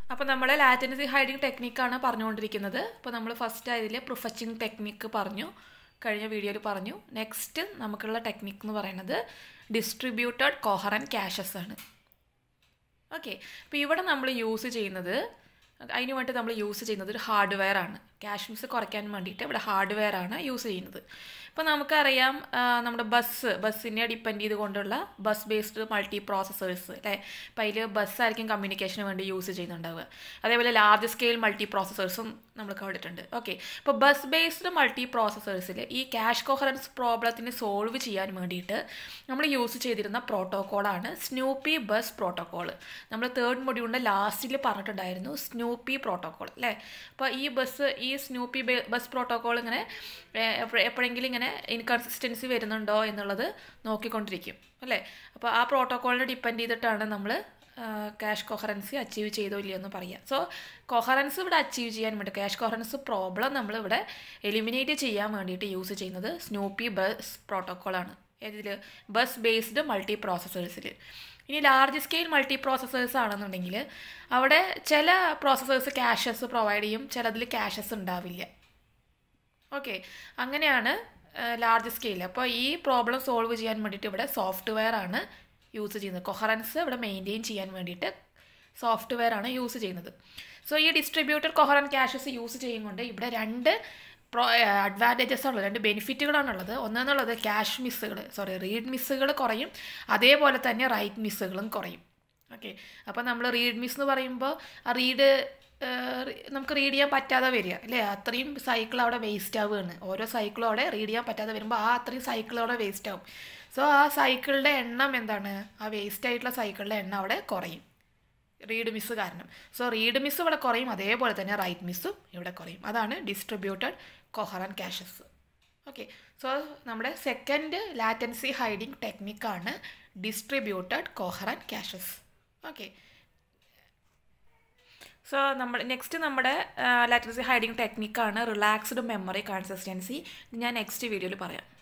അപ്പോൾ നമ്മൾ latency hiding ടെക്നിക്കാണ് പറഞ്ഞുകൊണ്ടിരിക്കുന്നത്. അപ്പോൾ നമ്മൾ ഫസ്റ്റ് അതിൽ പ്രൊഫച്ചിങ് ടെക്നിക്ക് പറഞ്ഞു, കഴിഞ്ഞ വീഡിയോയിൽ പറഞ്ഞു. നെക്സ്റ്റ് നമുക്കുള്ള ടെക്നിക്ക് എന്ന് പറയുന്നത് ഡിസ്ട്രിബ്യൂട്ടഡ് കോഹറൻറ്റ് ക്യാഷസ് ആണ്. ഓക്കെ, അപ്പോൾ ഇവിടെ നമ്മൾ യൂസ് ചെയ്യുന്നത്, അതിന് വേണ്ടി നമ്മൾ യൂസ് ചെയ്യുന്നത് ഒരു ഹാർഡ്വെയർ ആണ്. ക്യാഷ് മിസ് കുറയ്ക്കാൻ വേണ്ടിയിട്ട് ഇവിടെ ഹാർഡ്വെയർ ആണ് യൂസ് ചെയ്യുന്നത്. ഇപ്പോൾ നമുക്കറിയാം നമ്മുടെ ബസ്സിനെ ഡിപ്പെൻഡ് ചെയ്തുകൊണ്ടുള്ള ബസ് ബേസ്ഡ് മൾട്ടി പ്രോസസ്സേഴ്സ് അല്ലേ. അപ്പോൾ അതിൽ ബസ്സായിരിക്കും കമ്മ്യൂണിക്കേഷന് വേണ്ടി യൂസ് ചെയ്യുന്നുണ്ടാവുക. അതേപോലെ ലാർജ് സ്കെയിൽ മൾട്ടി പ്രോസസ്സേഴ്സും നമ്മൾ കണ്ടിട്ടുണ്ട്. ഓക്കെ, ഇപ്പോൾ ബസ് ബേസ്ഡ് മൾട്ടി പ്രോസസ്സേഴ്സിൽ ഈ ക്യാഷ് കോഹറൻസ് പ്രോബ്ലത്തിന് സോൾവ് ചെയ്യാൻ വേണ്ടിയിട്ട് നമ്മൾ യൂസ് ചെയ്തിരുന്ന പ്രോട്ടോക്കോളാണ് സ്നൂപ്പി ബസ് പ്രോട്ടോക്കോൾ. നമ്മൾ തേർഡ് മൊഡ്യൂളിൻ്റെ ലാസ്റ്റിൽ പറഞ്ഞിട്ടുണ്ടായിരുന്നു സ്നൂപ്പി പ്രോട്ടോക്കോൾ അല്ലേ. അപ്പോൾ ഈ സ്നൂപ്പി ബസ് പ്രോട്ടോക്കോൾ ഇങ്ങനെ എപ്പോഴെങ്കിലും ഇങ്ങനെ ഇൻകൺസിസ്റ്റൻസി വരുന്നുണ്ടോ എന്നുള്ളത് നോക്കിക്കൊണ്ടിരിക്കും അല്ലേ. അപ്പോൾ ആ പ്രോട്ടോക്കോളിനെ ഡിപ്പെൻഡ് ചെയ്തിട്ടാണ് നമ്മൾ ക്യാഷ് കോഹറൻസി അച്ചീവ് ചെയ്തോ ഇല്ലയോ എന്ന് പറയുക. സോ കോഹറൻസ് ഇവിടെ അച്ചീവ് ചെയ്യാൻ വേണ്ടി ക്യാഷ് കോഹറൻസ് പ്രോബ്ലം നമ്മളിവിടെ എലിമിനേറ്റ് ചെയ്യാൻ വേണ്ടിയിട്ട് യൂസ് ചെയ്യുന്നത് സ്നൂപ്പി ബസ് പ്രോട്ടോക്കോളാണ്. ഇതിൽ ബസ് ബേസ്ഡ് മൾട്ടി പ്രോസസ്സേഴ്സിൽ. ഇനി ലാർജ് സ്കെയിൽ മൾട്ടി പ്രോസസ്സേഴ്സ് ആണെന്നുണ്ടെങ്കിൽ അവിടെ ചില പ്രോസസ്സേഴ്സ് ക്യാഷസ് പ്രൊവൈഡ് ചെയ്യും, ചിലതിൽ ക്യാഷസ് ഉണ്ടാവില്ല. ഓക്കെ, അങ്ങനെയാണ് ലാർജ് സ്കെയിൽ. അപ്പോൾ ഈ പ്രോബ്ലം സോൾവ് ചെയ്യാൻ വേണ്ടിയിട്ട് ഇവിടെ സോഫ്റ്റ്വെയർ ആണ് യൂസ് ചെയ്യുന്നത്. കൊഹറൻസ് ഇവിടെ മെയിൻറ്റെയിൻ ചെയ്യാൻ വേണ്ടിയിട്ട് സോഫ്റ്റ്വെയർ ആണ് യൂസ് ചെയ്യുന്നത്. സോ ഈ ഡിസ്ട്രിബ്യൂട്ടഡ് കൊഹറൻറ്റ് ക്യാഷസ് യൂസ് ചെയ്യുന്നുണ്ട് ഇവിടെ രണ്ട് അഡ്വാൻറ്റേജസ് ആണുള്ളത്, രണ്ട് ബെനിഫിറ്റുകളാണുള്ളത്. ഒന്നെന്നുള്ളത് റീഡ് മിസ്സുകൾ കുറയും, അതേപോലെ തന്നെ റൈറ്റ് മിസ്സുകളും കുറയും. ഓക്കെ, അപ്പോൾ നമ്മൾ റീഡ് മിസ് എന്ന് പറയുമ്പോൾ ആ നമുക്ക് റീഡ് ചെയ്യാൻ പറ്റാതെ വരിക അല്ലേ, അത്രയും സൈക്കിൾ അവിടെ വേസ്റ്റ് ആവുകയാണ്. ഓരോ സൈക്കിളും അവിടെ റീഡ് ചെയ്യാൻ പറ്റാതെ വരുമ്പോൾ അത്രയും സൈക്കിൾ അവിടെ വേസ്റ്റ് ആവും. സോ ആ സൈക്കിളിൻ്റെ എണ്ണം എന്താണ്, ആ വേസ്റ്റ് ആയിട്ടുള്ള സൈക്കിളിൻ്റെ എണ്ണം അവിടെ കുറയും റീഡ് മിസ് കാരണം. സോ റീഡ് മിസ് ഇവിടെ കുറയും, അതേപോലെ തന്നെ റൈറ്റ് മിസ്സും ഇവിടെ കുറയും. അതാണ് distributed coherent caches. Okay, so നമ്മുടെ സെക്കൻഡ് ലാറ്റൻസി ഹൈഡിങ് ടെക്നിക്കാണ് distributed coherent caches. Okay, so next നമ്മുടെ ലാറ്റൻസി ഹൈഡിങ് ടെക്നിക്കാണ് റിലാക്സ്ഡ് മെമ്മറി കൺസിസ്റ്റൻസി. ഞാൻ നെക്സ്റ്റ് വീഡിയോയിൽ പറയാം.